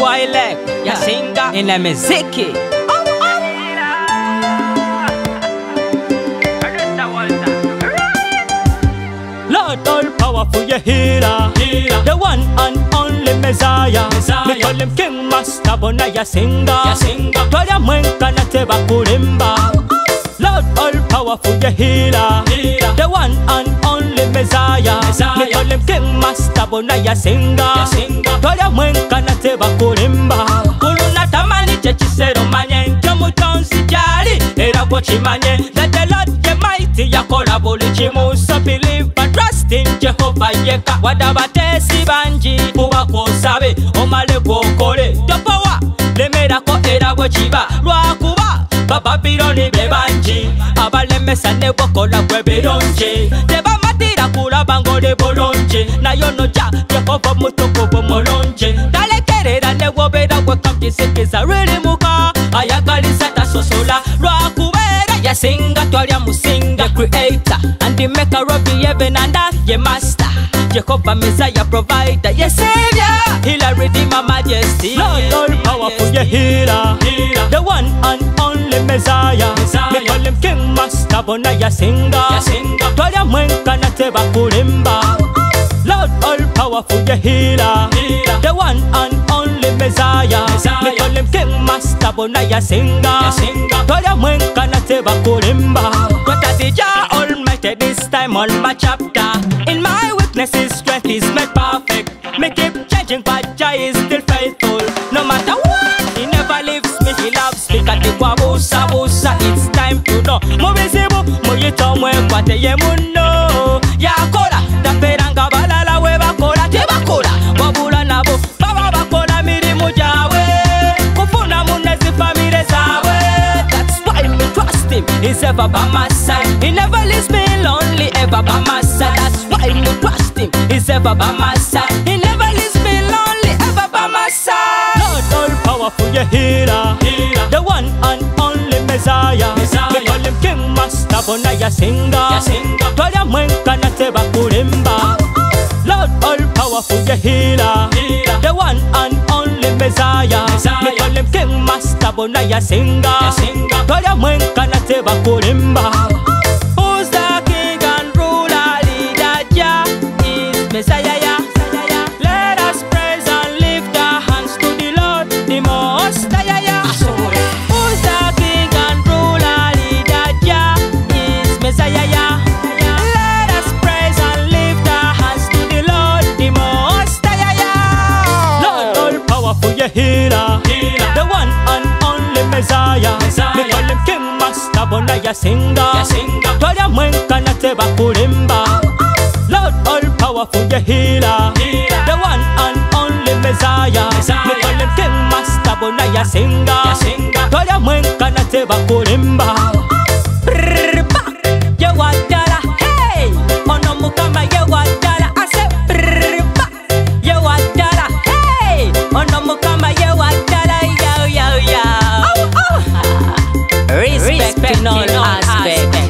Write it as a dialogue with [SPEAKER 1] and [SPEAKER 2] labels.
[SPEAKER 1] boy leg, yasinga ina miziki. Lord all powerful, your healer, the one and only Messiah. Me call him King Master, bona yasinga. Toya mwenka na teba kulimba. Lord all powerful, your healer, the one and only Messiah. Me call him King Master, bona yasinga. Toya mwenka na teba kulimba. Kuluna tamani chechisero manye nkyo mutonsi jali. Era kwa chimanye that the Lord ye mighty yakola buli chimu. So believe and trust in Jehovah yeka. Wadabatesi banji kuba kosabe omale kokole. Topowa lemerako era bwechiba lwakuba Babiloni be banji abalemesa ne bokola kwe belonje tebamatira kulaba ngole bolonje nayo noja Yehova mutukuvu mulonje talekerera ne wobera kwe kamkisikisa really muka ayagalisa tasosola lwakubera yasinga twalya musinga creator and the maker of the heaven and earth ye master Jehovah Messiah provider ye savior healer redeemer majesty Lord all powerful ye healer the one and only Messiah. Me call him King Master, bona yasinga. Twalya mwenka na teba kulimba. Lord all powerful ye healer, the one and only Messiah. Me call him King Master, bona yasinga. Twalya mwenka na teba kulimba. What a Jah Almighty this time on my chapter. In my weakness his strength is made perfect. Me keep changing but Jah is still faithful. No matter what, he never leaves me, he loves me. Katikwa busa busa, it's time to know. Mubizibu, muyito mwekwate ye muno. Yakola, taperanga balala we bakola, tebakola. Wabula nabo, baba bakola mirimu jawe. Kufuna munezi famile zawe. That's why me trust him, he's ever by my side. He never leaves me lonely, ever by my side. That's why me trust him, he's ever by my side. He never leaves me lonely, ever by my side. Lord all powerful, ye healer, the one and only Messiah. Me call him King Master, bona yasinga. Twalya mwenka na teba kulimba. Lord all powerful, ye healer, the one and only Messiah. Me call him King Master, bona yasinga. Twalya mwenka na teba kulimba. Who's the king and ruler, leader, Jah is Messiah. Let us praise and lift our hands to the Lord, the Most High. Who's the king and ruler, leader, Jah is Messiah. Let us praise and lift our hands to the Lord, the Most High. Lord all powerful, ye healer, the one and only Messiah. Me call him King Master, bona yasinga. Twalya mwenka na teba kulimba. Lord all powerful, ye healer, the one and only Messiah. Me call him King Master, bona yasinga. Twalya mwenka na teba kulimba. Brrrba, ye wadala, hey. Ono mukama ye wadala, I say brrrba, ye wadala, hey. Ono mukama ye wadala, yo. Respect in all aspects.